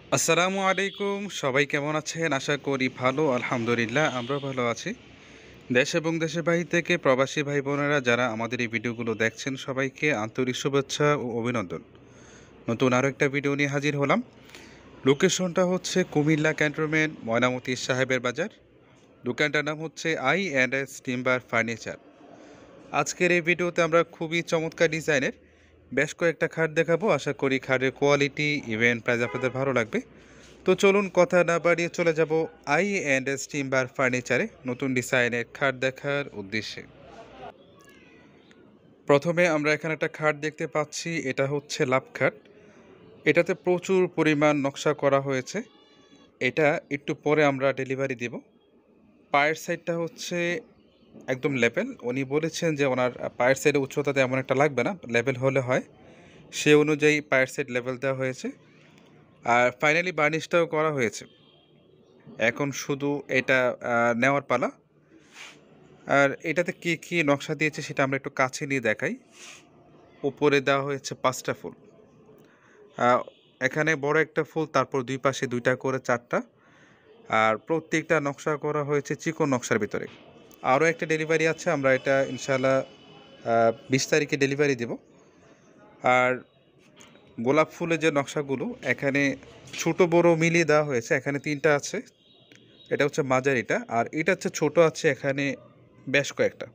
আসসালামু আলাইকুম। সবাই কেমন আছেন? আশা করি ভালো। আলহামদুলিল্লাহ আমরাও ভালো আছি। দেশ এবং দেশের বাহির থেকে প্রবাসী ভাই বোনেরা যারা আমাদের এই ভিডিওগুলো দেখছেন সবাইকে আন্তরিক শুভেচ্ছা ও অভিনন্দন। নতুন আরও একটা ভিডিও নিয়ে হাজির হলাম। লোকেশনটা হচ্ছে কুমিল্লা ক্যান্টনমেন্ট ময়নামতি সাহেবের বাজার। দোকানটার নাম হচ্ছে I&S টিম্বার ফার্নিচার। আজকের এই ভিডিওতে আমরা খুবই চমৎকার ডিজাইনের বেশ কয়েকটা খাট দেখাবো। আশা করি খাটের কোয়ালিটি ইভেন প্রাইস আপনাদের ভালো লাগবে। তো চলুন কথা না বাড়িয়ে চলে যাব I&S টিম্বার ফার্নিচারে নতুন ডিজাইনের খাট দেখার উদ্দেশ্যে। প্রথমে আমরা এখানে একটা খাট দেখতে পাচ্ছি, এটা হচ্ছে লাভ খাট। এটাতে প্রচুর পরিমাণ নকশা করা হয়েছে। এটা একটু পরে আমরা ডেলিভারি দেব। পায়ের সাইডটা হচ্ছে একদম লেভেল। উনি বলেছেন যে ওনার পায়ের সাইডে উচ্চতা তেমন একটা লাগবে না, লেভেল হলে হয়। সে অনুযায়ী পায়ের সাইড লেভেল দেওয়া হয়েছে। আর ফাইনালি বার্নিশটাও করা হয়েছে। এখন শুধু এটা নেওয়ার পালা। আর এটাতে কী কী নকশা দিয়েছে সেটা আমরা একটু কাছে নিয়ে দেখাই। উপরে দেওয়া হয়েছে 5টা ফুল, এখানে বড় একটা ফুল, তারপর দুই পাশে 2টা করে 4টা। আর প্রত্যেকটা নকশা করা হয়েছে চিকন নকশার ভিতরে। আরও একটা ডেলিভারি আছে, আমরা এটা ইনশাআল্লাহ 20 তারিখে ডেলিভারি দেব। আর গোলাপ ফুলের যে নকশাগুলো এখানে ছোট বড় মিলিয়ে দেওয়া হয়েছে। এখানে 3টা আছে, এটা হচ্ছে মাঝারিটা, আর এটা হচ্ছে ছোট আছে এখানে বেশ কয়েকটা।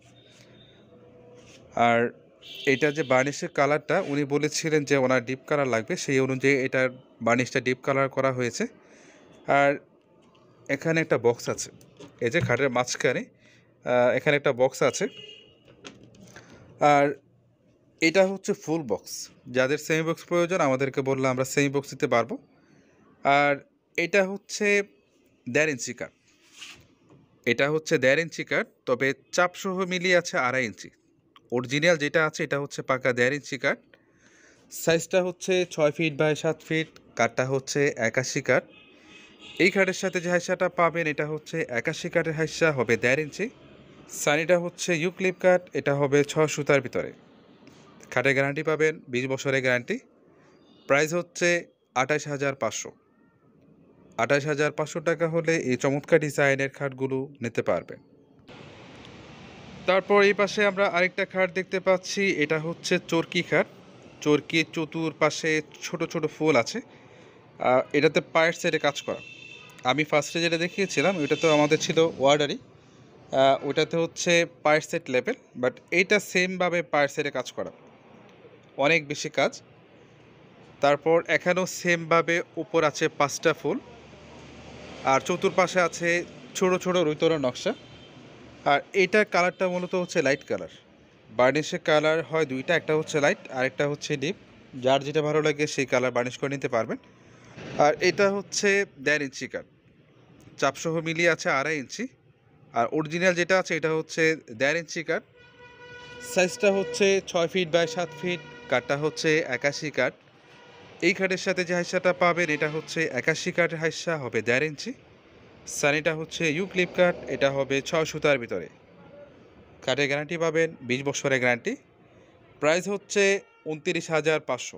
আর এটা যে বার্নিশের কালারটা উনি বলেছিলেন যে ওনার ডিপ কালার লাগবে, সেই অনুযায়ী এটার বার্নিশটা ডিপ কালার করা হয়েছে। আর এখানে একটা বক্স আছে, এই যে খাটের মাঝখানে এখানে একটা বক্স আছে। আর এটা হচ্ছে ফুল বক্স। যাদের সেমি বক্স প্রয়োজন আমাদেরকে বললে আমরা সেমি বক্স দিতে পারবো। আর এটা হচ্ছে 1.5 ইঞ্চি কাঠ। এটা হচ্ছে 1.5 ইঞ্চি কাঠ, তবে চাপসহ মিলিয়ে আছে 2.5 ইঞ্চি। অরিজিনাল যেটা আছে এটা হচ্ছে পাকা 1.5 ইঞ্চি কাঠ। সাইজটা হচ্ছে 6 ফিট বাই 7 ফিট। কাঠটা হচ্ছে 81 কাঠ। এই কাঠের সাথে যে হাইসাটা পাবেন এটা হচ্ছে 81 কাঠের হাইসা, হবে 1.5 ইঞ্চি। সানিটা হচ্ছে ইউক্লিপ কাঠ, এটা হবে 6 সুতার ভিতরে। খাটের গ্যারান্টি পাবেন 20 বছরের গ্যারান্টি। প্রাইস হচ্ছে 28,500। 28,500 টাকা হলে এই চমৎকার ডিজাইনের খাটগুলো নিতে পারবেন। তারপর এই পাশে আমরা আরেকটা খাট দেখতে পাচ্ছি, এটা হচ্ছে চরকি খাট। চরকির চতুর্পাশে ছোট ছোট ফুল আছে। এটাতে পায়ের সাইডে কাজ করা। আমি ফার্স্টে যেটা দেখিয়েছিলাম ওইটা তো আমাদের ছিল ওয়ার্ডারি, ওইটাতে হচ্ছে পায়ের সেট লেভেল, বাট এইটা সেমভাবে পায়ের সাইডে কাজ করা, অনেক বেশি কাজ। তারপর এখানেও সেমভাবে উপর আছে 5টা ফুল, আর চতুর্পাশে আছে ছোট ছোট রুইতরা নকশা। আর এইটার কালারটা মূলত হচ্ছে লাইট কালার। বার্নিশের কালার হয় 2টা, একটা হচ্ছে লাইট আর একটা হচ্ছে ডিপ। যার যেটা ভালো লাগে সেই কালার বার্নিশ করে নিতে পারবেন। আর এটা হচ্ছে 1.5 ইঞ্চি কাঠ, চাপসহ মিলিয়ে আছে 2.5 ইঞ্চি। আর অরিজিনাল যেটা আছে এটা হচ্ছে 1.5 ইঞ্চি কাঠ। সাইজটা হচ্ছে 6 ফিট বাই 7 ফিট। কাঠটা হচ্ছে 81 কাঠ। এই কাঠের সাথে যে হাইসাটা পাবেন এটা হচ্ছে 81 কাঠের হাইসা, হবে 1.5 ইঞ্চি। সানিটা হচ্ছে ইউক্লিপ কাঠ, এটা হবে 6 সুতার ভিতরে। কাঠের গ্যারান্টি পাবেন 20 বছরের গ্যারান্টি। প্রাইস হচ্ছে 29,500।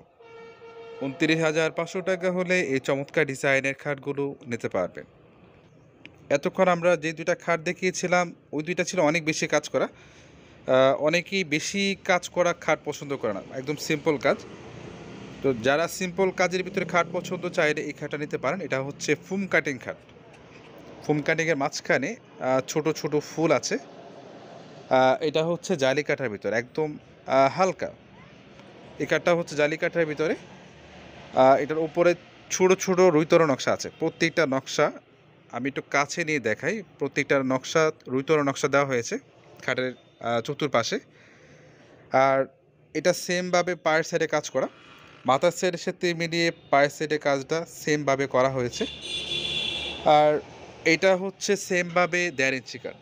29,500 টাকা হলে এই চমৎকার ডিজাইনের খাটগুলো নিতে পারবেন। এতক্ষণ আমরা যে 2টা খাট দেখিয়েছিলাম ওই 2টা ছিল অনেক বেশি কাজ করা। অনেকেই বেশি কাজ করা খাট পছন্দ করে না, একদম সিম্পল কাজ। তো যারা সিম্পল কাজের ভিতরে খাট পছন্দ চাইলে এই খাটটা নিতে পারেন। এটা হচ্ছে ফুম কাটিং খাট। ফুম কাটিংয়ের মাঝখানে ছোট ছোট ফুল আছে। এটা হচ্ছে জালি কাঠার ভিতরে, একদম হালকা। এই কাঠটা হচ্ছে জালি কাঠার ভিতরে। এটার উপরে ছোট ছোট রুইতরা নকশা আছে। প্রত্যেকটা নকশা আমি একটু কাছে নিয়ে দেখাই। প্রত্যেকটা নকশা রুইতরা নকশা দেওয়া হয়েছে খাটের চতুর্পাশে। আর এটা সেমভাবে পায়ের সাইডে কাজ করা, মাথার সাইডের সাথে মিলিয়ে পায়ের সাইডে কাজটা সেমভাবে করা হয়েছে। আর এটা হচ্ছে সেমভাবে 1.5 ইঞ্চি কাঠ।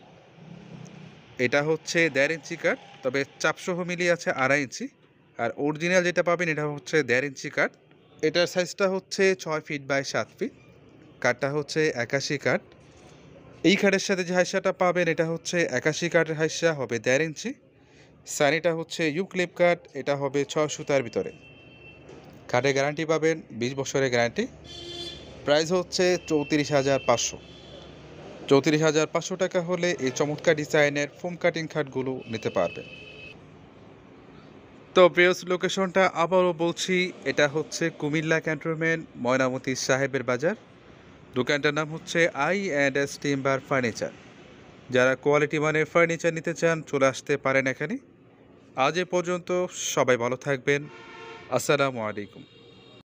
এটা হচ্ছে 1.5 ইঞ্চি কাঠ, তবে চাপসহ মিলিয়ে আছে 2.5 ইঞ্চি। আর অরিজিনাল যেটা পাবেন এটা হচ্ছে 1.5 ইঞ্চি কাঠ। এটার সাইজটা হচ্ছে 6 ফিট বাই 7 ফিট। কাঠটা হচ্ছে 81 কাঠ। এই কাঠের সাথে যে হাইসাটা পাবেন এটা হচ্ছে 81 কাঠের হাইসা, হবে 1.5 ইঞ্চি। সানিটা হচ্ছে ইউক্লিপ কাঠ, এটা হবে 6 সুতার ভিতরে। কাঠের গ্যারান্টি পাবেন 20 বছরের গ্যারান্টি। প্রাইস হচ্ছে 34,500। 34,500 টাকা হলে এই চমৎকার ডিজাইনের ফোম কাটিং খাটগুলো নিতে পারবেন। তো প্রিয়স লোকেশনটা আবারও বলছি, এটা হচ্ছে কুমিল্লা ক্যান্টনমেন্ট ময়নামতি সাহেবের বাজার। দোকানটার নাম হচ্ছে I&S টিম্বার ফার্নিচার। যারা কোয়ালিটি মানের ফার্নিচার নিতে চান চলে আসতে পারেন এখানে। আজ এ পর্যন্ত, সবাই ভালো থাকবেন। আসসালামু আলাইকুম।